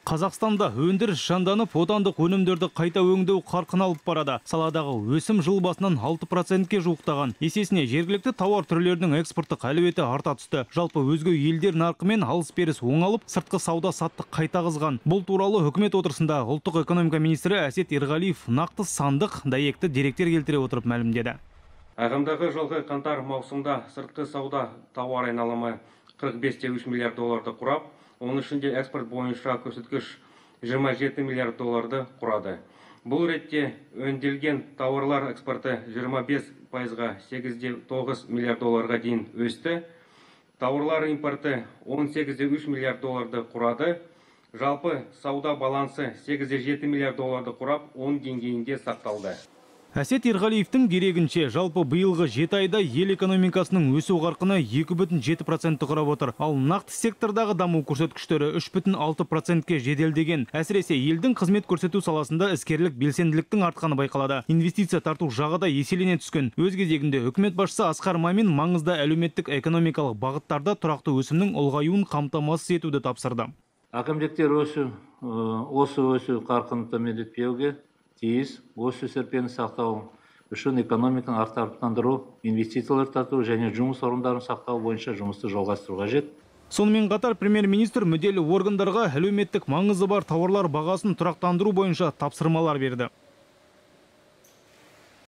Қазақстанда өндіріс жанданып, отандық өнімдерді қайта өңдеу қарқын алып барады. Саладағы өсім жыл басынан 6%-ке жуықтаған. Есесіне жергілікті тауар түрлерінің экспорттық әлеуеті арта түсті. Жалпы өзге елдер нарқымен алыс-беріс оңалып, сыртқы сауда-саттық қайта қызған. Бұл туралы үкімет отырысында ұлттық экономика министрі Әсет Ерғалиев нақты сандық дәйекті деректер келтіре отырып мәлімдеді. Ағымдағы жылғы қаңтар маусымда сыртқы сауда тауар айналымы 45,3 миллиард долларды құрап, оның ішінде экспорт бойынша көрсеткіш 27 миллиард долларды құрады. Бұл ретте өңделген тауарлар экспорты 25%-ға 8,9 миллиард долларға дейін өсті. Тауарлар импорты 18,3 миллиард долларды құрады. Жалпы сауда балансы 8,7 миллиард долларды құрап, 10 деңгейінде сақталды. Әсет Ерғалиевтің дерегінше, жалпы биылғы 7 айда ел экономикасының өсу қарқыны 2,7% құрап отыр. Ал нақты сектордағы даму көрсеткіштері 3,6%-ке жеделдеген. Әсіресе елдің қызмет көрсету саласында іскерлік белсенділіктің артқаны байқалады. Инвестиция тарту жағы да еселене түскен. Өз кезегінде үкімет басшысы Асқар Мамин маңызды әлеуметтік экономикалық бағыттарда тұрақты өсімнің ұлғаюын қамтамасыз етуді тапсырды. Әкімдіктер өсу қарқынын төмендетпеуге тиіс. Осы серпінін сақтау үшін экономиканы әртараптандыру, инвестициялар тарту және жұмыс орындарын сақтау бойынша жұмысты жалғастыру қажет. Сонымен қатар премьер-министр мүдделі органдарға әлеуметтік маңызы бар тауарлар бағасын тұрақтандыру бойынша тапсырмалар берді.